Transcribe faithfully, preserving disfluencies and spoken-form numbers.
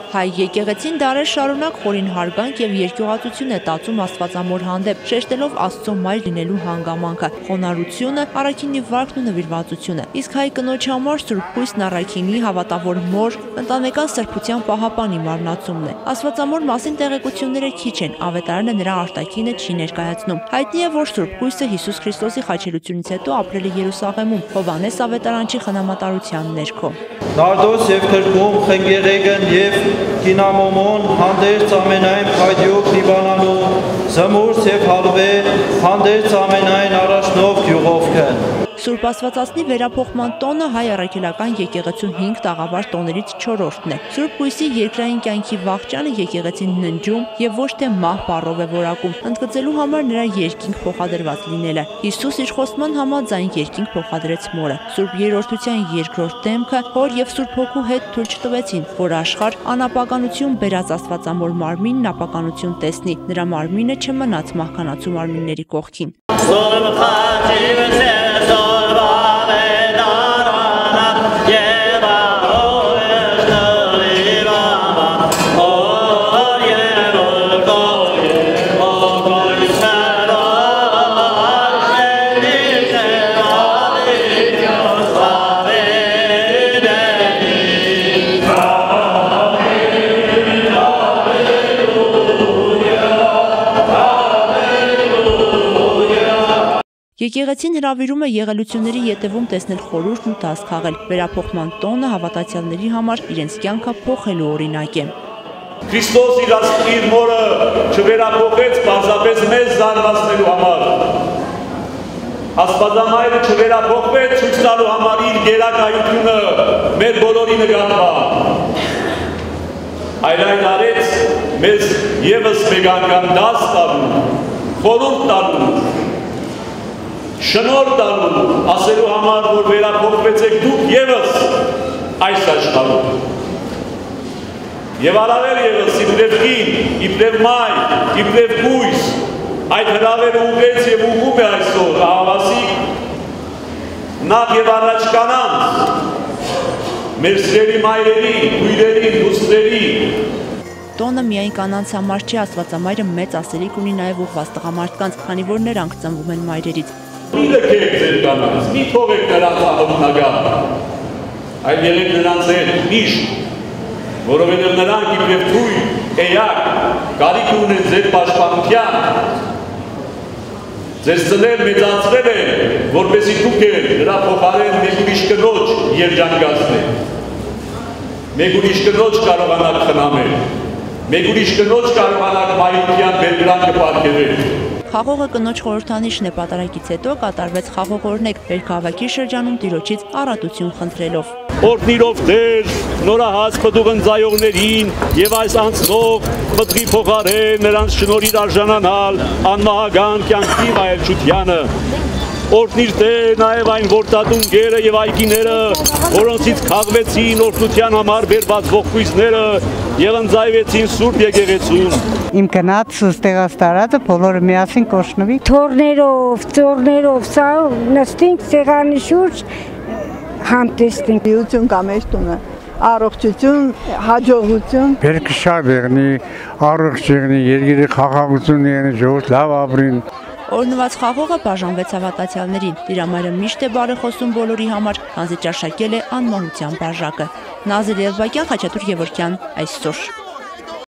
Հայ եկեղեցին դարեր շարունակ խորին հարգանք եւ երկյուղածություն է տածում Աստվածամոր հանդեպ, շեշտելով Աստծո մայր լինելու հանգամանքը, խոնարհությունը, առաքինի վարքն ու նվիրվածությունը։ Իսկ հայ կնոջ համար Սուրբ Հույսն առաքինի հավատավոր մոր, ընտանեկան սրբության պահապանի մարմնացումն է։ Աստվածամոր մասին տեղեկությունները քիչ են, ավետարանը նրա արտաքինը չի ներկայացնում։ Հայտնի է, որ Սուրբ Հույսը Հիսուս Քրիստոսի խաչելությունից հետո ապրել է Երուսաղեմում, Հովհաննես ավետարանչի խնամատարության ներքո։ Նարդոս եւ քրկում խնգերեգն եւ կինամոմոն հանդերձ ամենայն փայդյոք դիվանանու զմուրց եւ հալվե հանդերձ ամենայն առաջնով գյուղովքն։ Սուրբ Աստվածածնի վերափոխման տոնը հայ առաքելական եկեղեցու հինգ տաղավար տոներից չորրորդն է։ Սուրբ Հույսի երկրային կյանքի վաղճանը եկեղեցին ննջում եւ ոչ թե մահ բառով է որակում, ընդգծելու համար նրա երկինք փոխադրված լինելը։ Հիսուս իր խոստման համաձայն երկինք փոխադրեց մորը։ Սուրբ Երրորդության երկրորդ դեմքը հոր եւ Սուրբ Հոգու հետ թույլ չտվեցին, որ աշխարհ անապականություն բերած Աստվածամոր մարմինն ապականություն տեսնի, նրա մարմինը չմնաց մահկանացու մարմինների կողքին։ Եկեղեցին հրավիրում է եղելությունների ետևում տեսնել խորհուրդն ու դաս քաղել։ Վերափոխման տոնը հավատացյալների համար իրենց կյանքը փոխելու օրինակ է։ Քրիստոս իր իր մորը չվերափոխեց պարզապես մեզ զարմացնելու համար։ Աստվածամայրը չվերափոխվեց ցույց տալու համար իր գերակայությունը մեր բոլորի նկատմամբ։ Այլ այն արեց մեզ եւս մեկ անգամ դաս տալու, խորհուրդ տալու, շնորհ տալու, ասելու համար, որ վերափոխվեցեք դուք եւս այս աշխարհում։ Եվ առավել եւս իբրև կին, իբրև մայր, իբրև կույս, այդ հրավերը ուղեց եւ ուղում է այսօր ահավասիկ նախ եւ առաջ կանանց, մեր սիրելի մայրերին, քույրերին, դուստրերին։ Տոնը միայն կանանց համար չի, Աստվածամայրը մեծ ասելիք ունի նաև ուղղված տղամարդկանց, քանի որ նրանք ծնվում են մայրերից։ Մի լքեք ձեր կանանց, մի թողեք նրանց աղմնագան, այլ եղեք նրանց հետ միշտ, որովհետև նրանք իբրև թույլ էակ կարիք ունեն ձեր պաշտպանության, ձեզ ծնել մեծացրել են, որպեսզի դուք էլ նրա փոխարեն մեկ ուրիշ կնոջ երջանկացնեք, մեկ ուրիշ կնոջ կարողանաք խնամել, մեկ ուրիշ կնոջ կարողանաք մայրության բերկրանքը պարգևել։ Խաղողը կնոջ խորհրդանիշն է, պատարագից հետո կատարվեց խաղող օրհնեք Բերքահավաքի շրջանում Տիրոջից առատություն խնդրելով։ Օրհնիրով Տեր, նորահաս պտուղ ընձայողներին եւ այս անցնող մտքի փոխարեն նրանց շնորհիր արժանանալ անմահական կյանքի վայելչությանը։ Օրհնիր Տեր նաև այն որդատունգերը եւ այգիները, որոնցից քաղվեցին օրհնության համար բերված ողկույզները եւ ընձայվեցին Սուրբ եկեղեցուն։ Իմ կնած ստեղած տարածը բոլորը միասին կօրհնվի։ Թորներով, ծորներով, սա նստենք սեղանի շուրջ համտեսնենք։ Իություն կամ այս տունը առողջություն, հաջողություն։ Բերքը շատ եղնի, առողջ եղնի, երկրի խաղաղություն եղնի, ժողովուրդ լավ ապրին։ Օրհնված խաղողը բաժանվեց հավատացյալներին։ Տիրամայրը միշտ է բարեխոսում բոլորի համար, քանզի ճաշակել է անմահության բաժակը։ Նազել Ելբակյան, Խաչատուր Գևորգյան, այսօր։